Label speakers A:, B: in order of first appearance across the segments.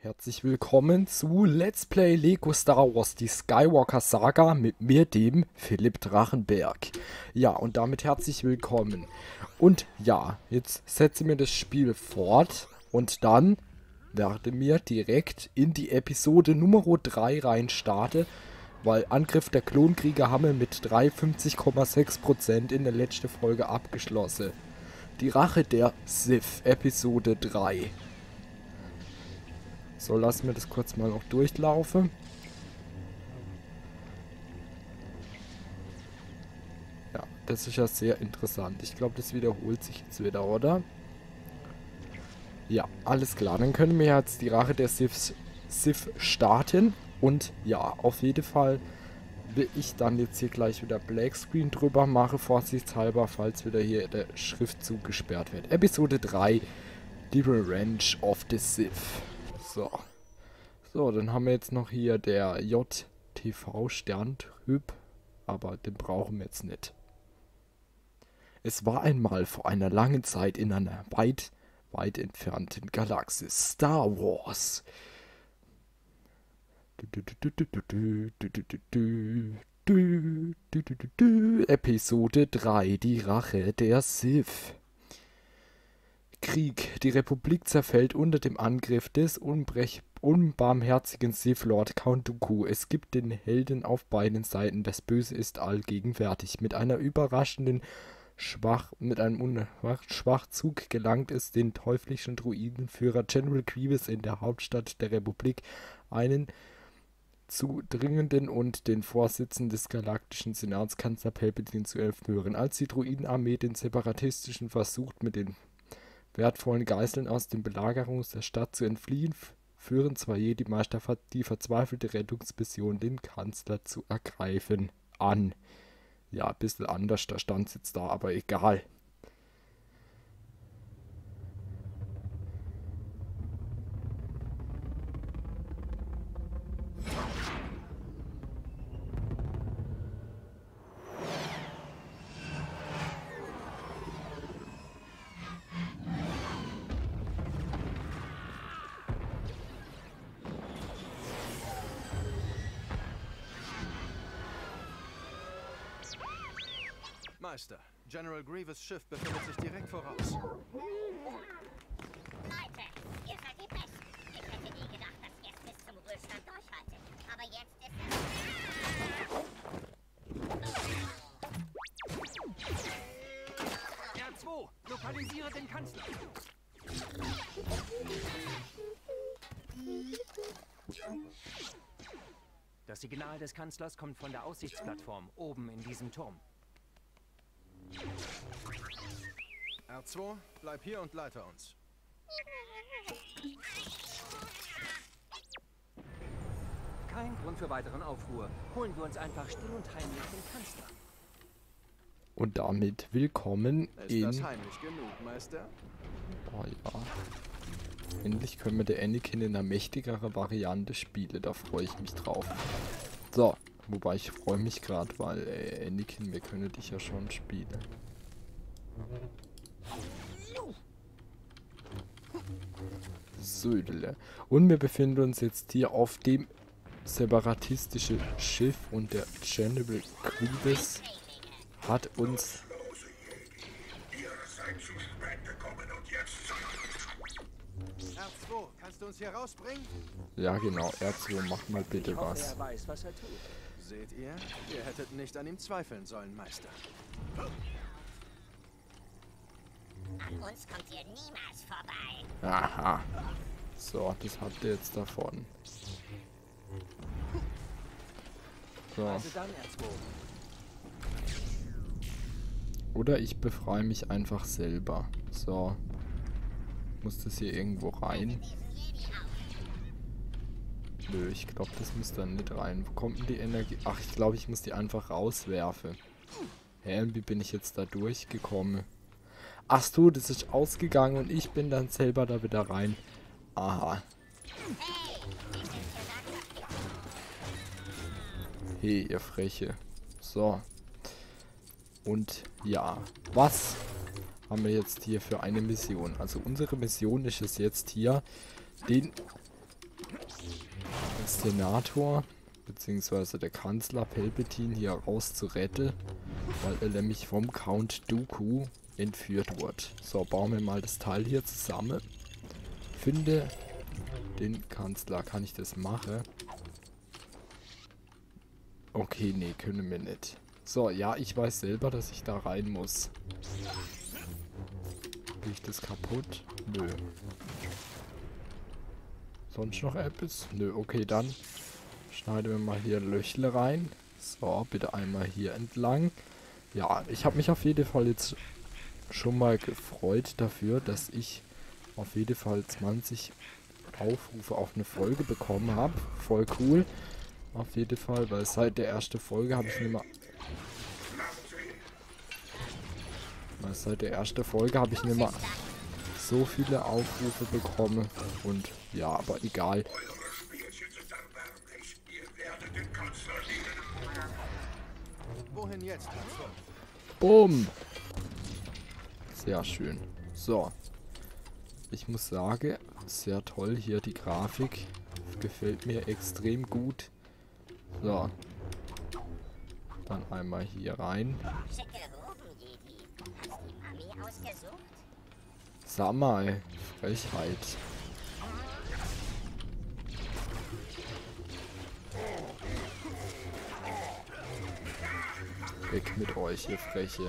A: Herzlich willkommen zu Let's Play Lego Star Wars, die Skywalker Saga mit mir, dem Philipp Drachenberg. Ja, und damit herzlich willkommen. Und ja, jetzt setze mir das Spiel fort und dann werde mir direkt in die Episode Nummer 3 rein starte, weil Angriff der Klonkrieger haben wir mit 53,6% in der letzten Folge abgeschlossen. Die Rache der Sith, Episode 3. So, lassen wir das kurz mal noch durchlaufen. Ja, das ist ja sehr interessant. Ich glaube, das wiederholt sich jetzt wieder, oder? Ja, alles klar. Dann können wir jetzt die Rache der Sith starten. Und ja, auf jeden Fall will ich dann jetzt hier gleich wieder Black Screen drüber machen, vorsichtshalber, falls wieder hier der Schriftzug gesperrt wird. Episode 3, die Revenge of the Sith. So. So, dann haben wir jetzt noch hier der JTV-Sterntyp, aber den brauchen wir jetzt nicht. Es war einmal vor einer langen Zeit in einer weit entfernten Galaxie Star Wars. Episode 3, die Rache der Sith. Krieg. Die Republik zerfällt unter dem Angriff des unbarmherzigen Sith Lord Count Dooku. Es gibt den Helden auf beiden Seiten. Das Böse ist allgegenwärtig. Mit einem Schwachzug gelangt es den teuflischen Druidenführer General Grievous in der Hauptstadt der Republik, einen zu dringenden und den Vorsitzenden des galaktischen Senats Kanzler Palpatine zu entführen. Als die Druidenarmee den Separatistischen versucht, mit den wertvollen Geiseln aus den Belagerungen der Stadt zu entfliehen, führen zwei Jedi-Meister die verzweifelte Rettungsmission, den Kanzler zu ergreifen, an. Ja, ein bisschen anders, da stand es jetzt da, aber egal.
B: Meister, General Grievous' Schiff befindet sich direkt voraus.
C: Leute, ihr seid die Besten. Ich hätte nie gedacht, dass ihr es bis zum Ruhestand durchhaltet. Aber jetzt ist
B: R2, lokalisiere den Kanzler.
D: Das Signal des Kanzlers kommt von der Aussichtsplattform oben in diesem Turm.
B: R2, bleib hier und leite uns.
D: Kein Grund für weiteren Aufruhr. Holen wir uns einfach still und heimlich den Kanzler.
A: Und damit willkommen
B: Ist das heimlich genug, Meister?
A: Oh ja. Endlich können wir den Anakin in einer mächtigeren Variante spielen, da freue ich mich drauf. So, wobei ich freue mich gerade, weil Anakin, wir können dich ja schon spielen. Södele. Und wir befinden uns jetzt hier auf dem separatistischen Schiff und der General Grievous hat uns...
B: R2, kannst du uns hier rausbringen?
A: Ja genau, R2, mach mal bitte
D: Ich hoffe,
A: was.
D: er weiß, was er tut.
B: Seht ihr? Ihr hättet nicht an ihm zweifeln sollen, Meister.
C: an uns kommt ihr niemals vorbei.
A: Aha. So, das habt ihr jetzt davon. So.
D: Also dann, R2.
A: Oder ich befreie mich einfach selber. So. Muss das hier irgendwo rein? Nö, ich glaube, das muss dann nicht rein. Wo kommt denn die Energie? Ach, ich glaube, ich muss die einfach rauswerfen. Hä, wie bin ich jetzt da durchgekommen? Ach so, das ist ausgegangen und ich bin dann selber da wieder rein. Aha. Hey, ihr Freche. So. Und ja, was haben wir jetzt hier für eine Mission? Also unsere Mission ist es jetzt hier, den Senator beziehungsweise der Kanzler Palpatine hier raus zu retten, weil er nämlich vom Count Dooku entführt wird. So, bauen wir mal das Teil hier zusammen. Finde den Kanzler. Kann ich das machen? Okay, nee, können wir nicht. So, ja, ich weiß selber, dass ich da rein muss. Krieg ich das kaputt? Nö. Sonst noch etwas? Nö, okay, dann schneiden wir mal hier Löchle rein. So, bitte einmal hier entlang. Ja, ich habe mich auf jeden Fall jetzt schon mal gefreut dafür, dass ich auf jeden Fall 20 Aufrufe auf eine Folge bekommen habe. Voll cool. Auf jeden Fall, weil seit der ersten Folge habe ich nicht mehr... so viele Aufrufe bekommen. Und ja, aber egal.
B: Wohin jetzt?
A: Bumm! Sehr schön. So. Ich muss sagen, sehr toll hier die Grafik. Gefällt mir extrem gut. So. Dann einmal hier rein.
C: Schicke Roben, Jedi. Hast die Mami ausgesucht?
A: Sag mal, Frechheit. Weg mit euch, ihr Freche.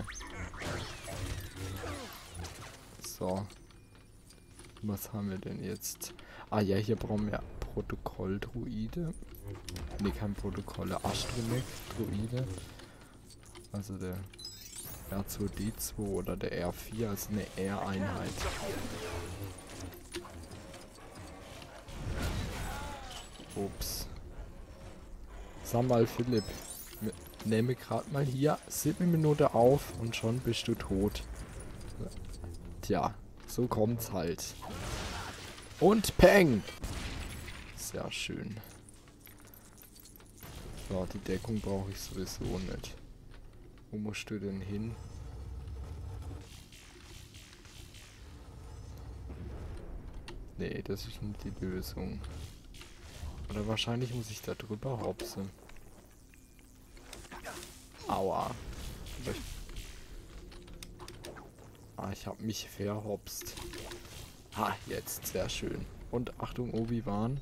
A: So. Was haben wir denn jetzt? Ah ja, hier brauchen wir Protokolldruide. Ne, kein Protokolle. Astromech-Druide. Also der R2D2 oder der R4, also eine R-Einheit. Ups. Sag mal, Philipp. Nehme gerade mal hier 7 Minuten auf und schon bist du tot. Tja, so kommt's halt. Und Peng! Sehr schön. So, die Deckung brauche ich sowieso nicht. Wo musst du denn hin? Nee, das ist nicht die Lösung. Oder wahrscheinlich muss ich da drüber hopsen. Aua. Ich habe mich verhopst. Ha, jetzt. Sehr schön. Und Achtung, Obi-Wan.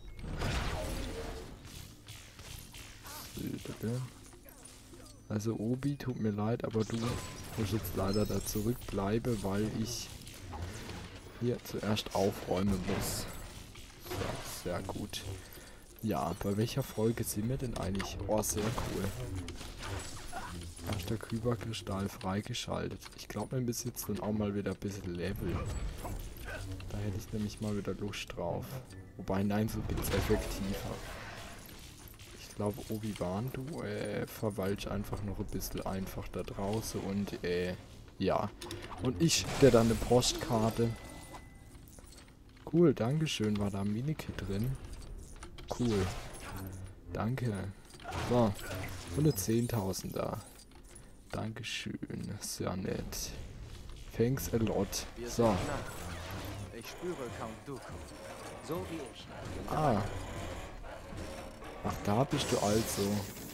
A: Also Obi, tut mir leid, aber du musst jetzt leider da zurückbleiben, weil ich hier zuerst aufräumen muss. So, sehr gut. Ja, bei welcher Folge sind wir denn eigentlich? Oh, sehr cool. Erster Kyberkristall freigeschaltet. Ich glaube, wir müssen jetzt dann auch mal wieder ein bisschen leveln. Da hätte ich nämlich mal wieder Lust drauf. Wobei, nein, so geht's effektiver. Ich glaube, Obi-Wan, du verweilst einfach noch ein bisschen einfach da draußen und ja. Und ich schicke dir dann eine Postkarte. Cool, dankeschön. War da ein Minikit drin? Cool. Danke. So. Und eine 10.000er. Dankeschön. Sehr nett. Thanks a lot. So.
D: Ich spüre Count Dooku. So wie ich.
A: Ah. Ach, da bist du also.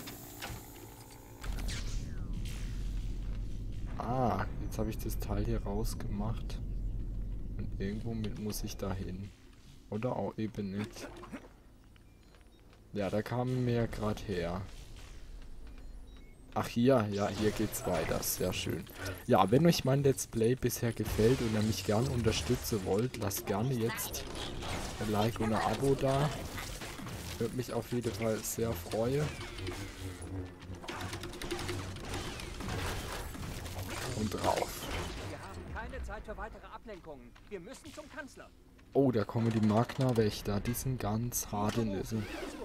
A: Ah, jetzt habe ich das Teil hier rausgemacht. Und irgendwo muss ich da hin. Oder auch eben nicht. Ja, da kamen wir ja gerade her. Ach hier, ja, hier geht's weiter. Sehr schön. Ja, wenn euch mein Let's Play bisher gefällt und ihr mich gerne unterstützen wollt, lasst gerne jetzt ein Like und ein Abo da. Würde mich auf jeden Fall sehr freuen. Und drauf.
D: Wir haben keine Zeit für weitere Ablenkungen. Wir müssen zum Kanzler.
A: Oh, da kommen die Magna-Wächter. Die sind ganz hart in diesem.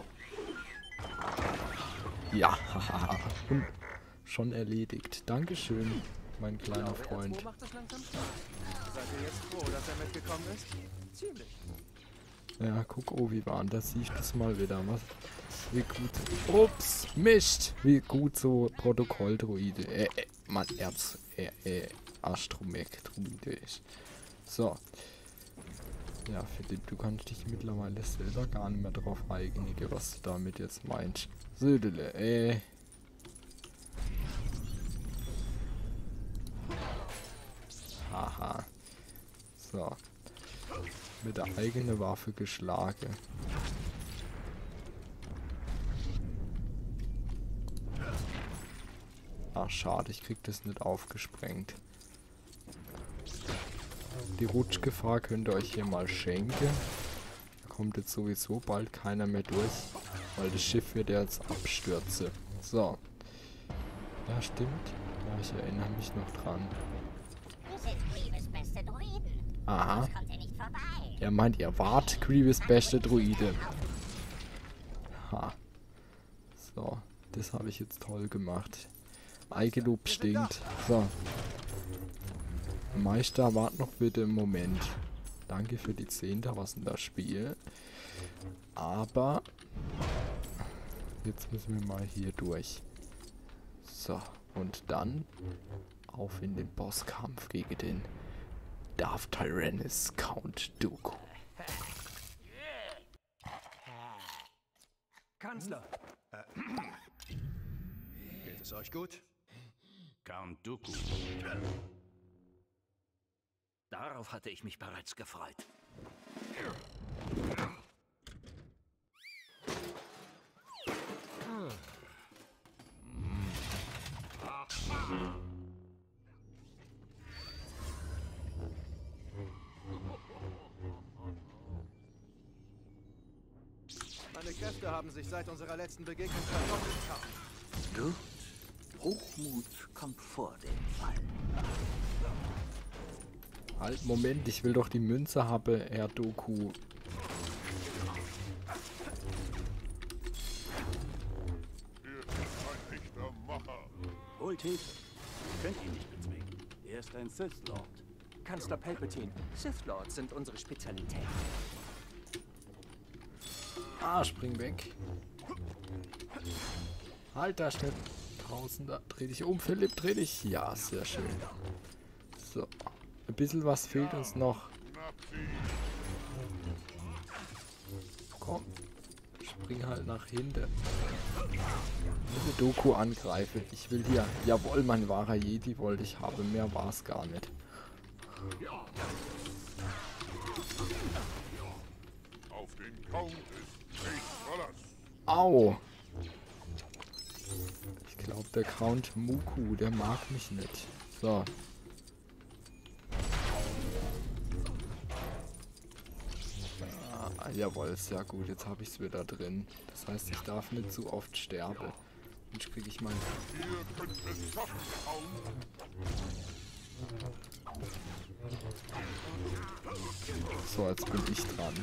A: Ja, haha. Und schon erledigt. Dankeschön, mein kleiner Freund.
D: Macht das langsam?
B: Seid ihr jetzt froh, dass er mitgekommen ist?
D: Ziemlich.
A: Ja, guck, Obi-Wan, da siehst du es mal wieder. Was? Wie gut. Ups, Mist! Wie gut so Protokolldruide. Mann, Astromech-Druide ist. So. Ja, Philipp, du kannst dich mittlerweile selber gar nicht mehr drauf einigen, was du damit jetzt meinst. Södele, Haha. So. Mit der eigenen Waffe geschlagen. Ach, schade, ich krieg das nicht aufgesprengt. Die Rutschgefahr könnt ihr euch hier mal schenken. Da kommt jetzt sowieso bald keiner mehr durch, weil das Schiff wird ja jetzt abstürzen. So. Ja, stimmt. Ja, ich erinnere mich noch dran.
C: Wir sind Grievous beste Druiden.
A: Aha.
C: Sonst kommt ihr nicht vorbei.
A: Er meint, ihr wart Grievous beste Druide. Ha. So, das habe ich jetzt toll gemacht. Eigenlob stinkt. So. Meister, wart noch bitte einen Moment. Danke für die 10.000 das Spiel. Aber jetzt müssen wir mal hier durch. So, und dann auf in den Bosskampf gegen den Darth Tyrannus Count Dooku.
D: Kanzler!
B: Geht es euch gut?
E: Count Dooku.
F: Darauf hatte ich mich bereits gefreut.
B: Meine Kräfte haben sich seit unserer letzten Begegnung verdoppelt.
F: Gut. Hochmut kommt vor dem Fall.
A: Halt, Moment, ich will doch die Münze haben, Herr Dooku.
F: Holt Hilfe. Könnt ihn nicht bezwingen. Er ist ein Sith Lord.
D: Kanzler Palpatine, Sith Lords sind unsere Spezialität.
A: Ah, spring weg. Halt da schnell. Tausender. Dreh dich um, Philipp, dreh dich. Ja, sehr schön. So. Ein bisschen was fehlt uns noch. Komm. Spring halt nach hinten. Ich will Dooku angreifen. Ich will hier. Jawohl, mein wahrer Jedi wollte ich haben. Mehr war es gar nicht.
G: Auf den Count ist nicht Verlass.
A: Au! Ich glaube, der Count Muku, der mag mich nicht. So. Ah, jawohl, sehr gut. Jetzt habe ich es wieder drin. Das heißt, ich darf nicht zu oft sterben. Sonst kriege ich mein...
G: Ihr könnt es schaffen, Count.
A: So, jetzt bin ich dran.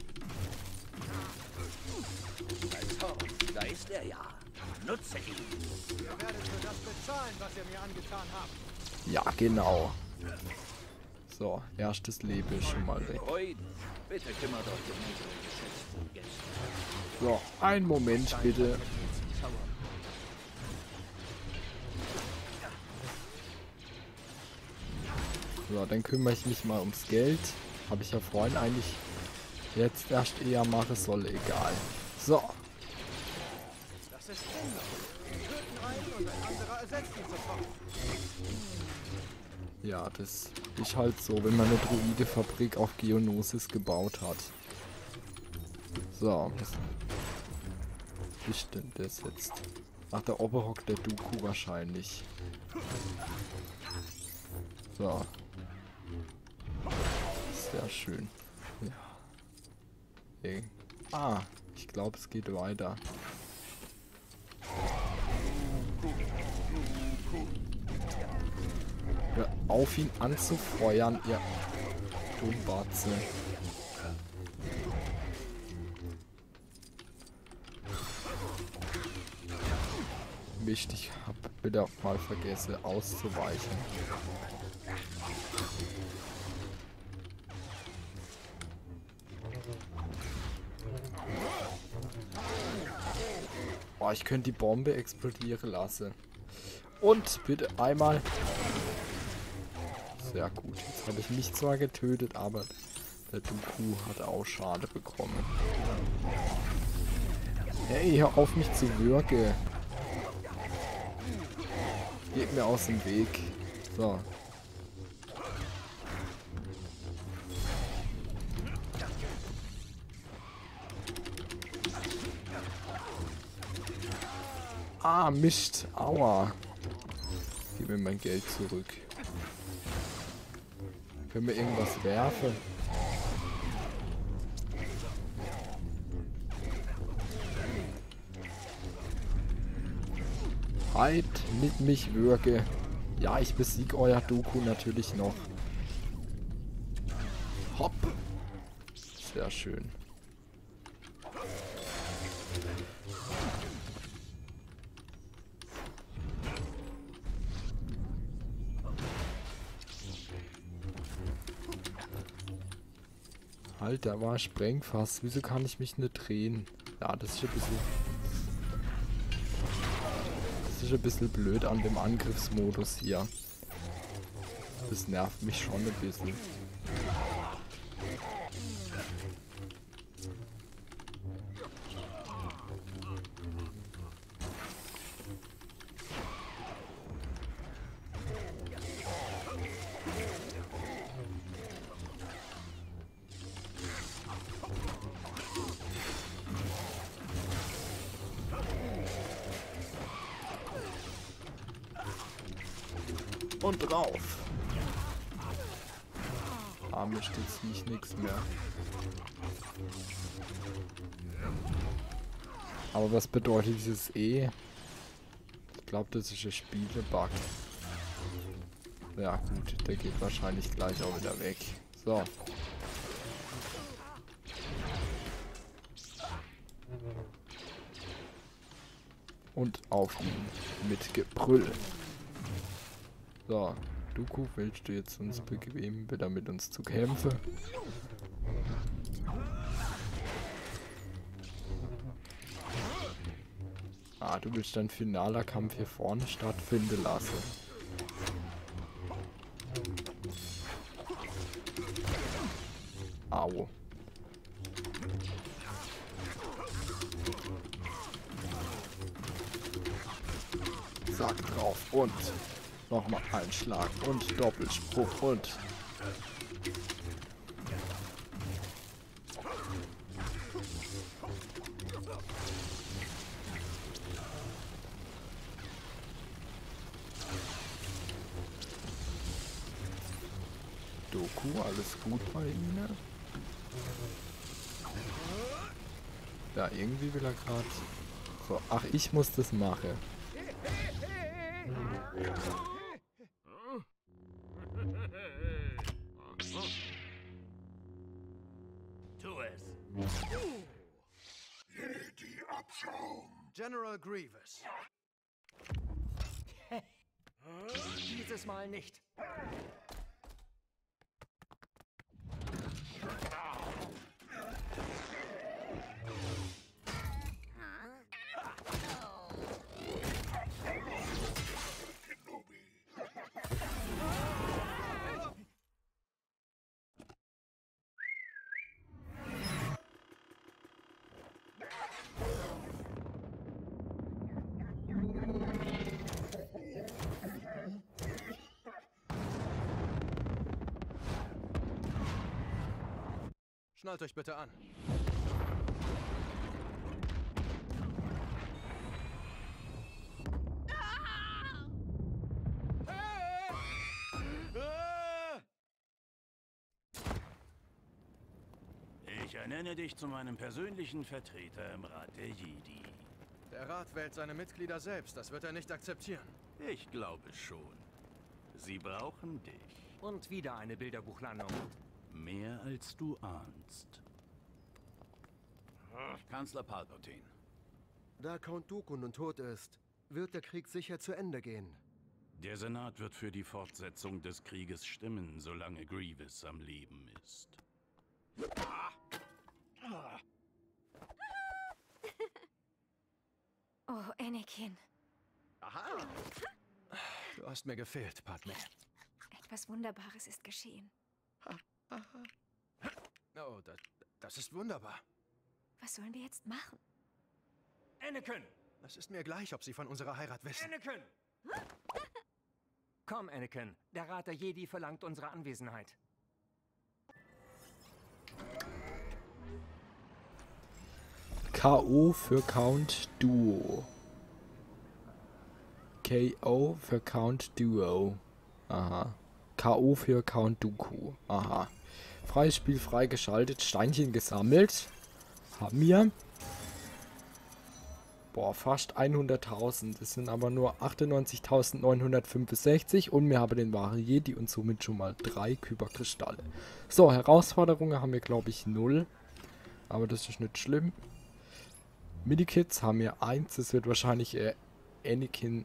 F: Da ist er ja. Nutze ihn.
B: Ihr werdet für das bezahlen, was ihr mir angetan habt.
A: Ja, genau. So, erstes Leben ist schon mal weg.
F: Freuden. Bitte kümmert euch um unsere geschätzten Gäste.
A: So, einen Moment bitte. So, dann kümmere ich mich mal ums Geld. Habe ich ja vorhin eigentlich jetzt erst eher machen soll, egal. So.
B: Das ist sinnlos. Töten einen und ein anderer ersetzt ihn sofort.
A: Ja, das ist halt so, wenn man eine Druide-Fabrik auf Geonosis gebaut hat. So, was ist denn das jetzt? Ach, der Oberhock, der Dooku wahrscheinlich. So. Sehr schön. Ja. Okay. Ah, ich glaube, es geht weiter. Hör auf, ihn anzufeuern, ihr Dummbatze. Mist, ich hab wieder mal vergessen auszuweichen. Oh, ich könnte die Bombe explodieren lassen. Und bitte einmal. Sehr gut. Jetzt habe ich mich zwar getötet, aber Der Dooku hat auch Schade bekommen. Hey, hör auf mich zu würgen. Geht mir aus dem Weg. So. Ah, Mist. Aua. Gib mir mein Geld zurück. Können wir irgendwas werfen? Halt mit mich würge. Ja, ich besiege euer Dooku natürlich noch. Hopp. Sehr schön. Halt, da war Sprengfass. Wieso kann ich mich nicht drehen? Ja, das ist ein bisschen blöd an dem Angriffsmodus hier. Das nervt mich schon ein bisschen. Und drauf. Mir stützt mich nichts mehr. Aber was bedeutet dieses E? Ich glaube, das ist ein Spielebug. Ja gut, der geht wahrscheinlich gleich auch wieder weg. So. Und auf ihn mit Gebrüll. So, Dooku, willst du jetzt uns bequemen, wieder mit uns zu kämpfen? Ah, du willst dein finaler Kampf hier vorne stattfinden lassen. Au. Sack drauf und nochmal ein Schlag und Doppelspruch und Dooku, alles gut bei Ihnen? Ja, irgendwie will er gerade. So, ach, ich muss das machen.
F: Tu es.
B: General Grievous.
D: Dieses Mal nicht.
B: Schnallt euch bitte an.
F: Ich ernenne dich zu meinem persönlichen Vertreter im Rat der Jedi.
B: Der Rat wählt seine Mitglieder selbst. Das wird er nicht akzeptieren.
F: Ich glaube schon. Sie brauchen dich.
D: Und wieder eine Bilderbuchlandung.
F: Mehr als du ahnst. Kanzler Palpatine.
H: Da Count Dooku nun tot ist, wird der Krieg sicher zu Ende gehen.
F: Der Senat wird für die Fortsetzung des Krieges stimmen, solange Grievous am Leben ist.
I: Oh, Anakin.
B: Aha! Du hast mir gefehlt, Padme.
I: Etwas Wunderbares ist geschehen.
B: Oh, das ist wunderbar.
I: Was sollen wir jetzt machen?
D: Anakin!
B: Es ist mir gleich, ob Sie von unserer Heirat wissen.
D: Anakin! Komm, Anakin. Der Rat der Jedi verlangt unsere Anwesenheit.
A: K.O. für Count Duo. K.O. für Count Duo. Aha. K.O. für Count Dooku. Aha. Freies Spiel freigeschaltet. Steinchen gesammelt. Haben wir. Boah, fast 100.000. Das sind aber nur 98.965. Und wir haben den wahren Jedi und somit schon mal 3 Kyberkristalle. So, Herausforderungen haben wir, glaube ich, 0. Aber das ist nicht schlimm. Medikits haben wir 1. Das wird wahrscheinlich Anakin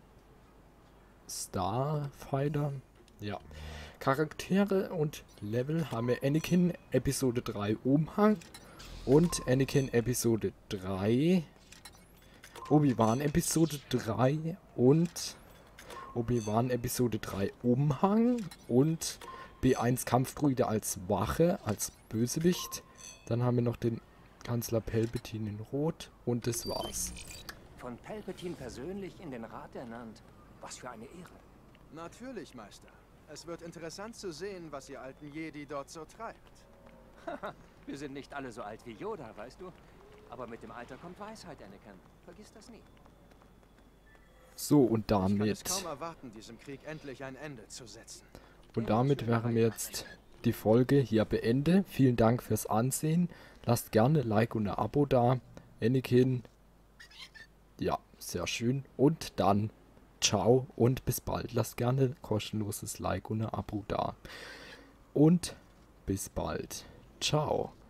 A: Starfighter. Ja. Charaktere und Level haben wir Anakin Episode 3 Umhang und Anakin Episode 3, Obi-Wan Episode 3 und Obi-Wan Episode 3 Umhang und B1 Kampfdruide als Wache, als Bösewicht. Dann haben wir noch den Kanzler Palpatine in Rot und das war's.
D: Von Palpatine persönlich in den Rat ernannt. Was für eine Ehre.
B: Natürlich, Meister. Es wird interessant zu sehen, was ihr alten Jedi dort so treibt.
D: Wir sind nicht alle so alt wie Yoda, weißt du? Aber mit dem Alter kommt Weisheit, Anakin. Vergiss das nie.
A: So, und
B: Ich kann
A: damit...
B: es kaum erwarten, diesem Krieg endlich ein Ende zu setzen.
A: Und damit werden wir jetzt die Folge hier beenden. Vielen Dank fürs Ansehen. Lasst gerne ein Like und ein Abo da. Anakin. Ja, sehr schön. Und dann ciao und bis bald. Lasst gerne ein kostenloses Like und ein Abo da. Und bis bald. Ciao.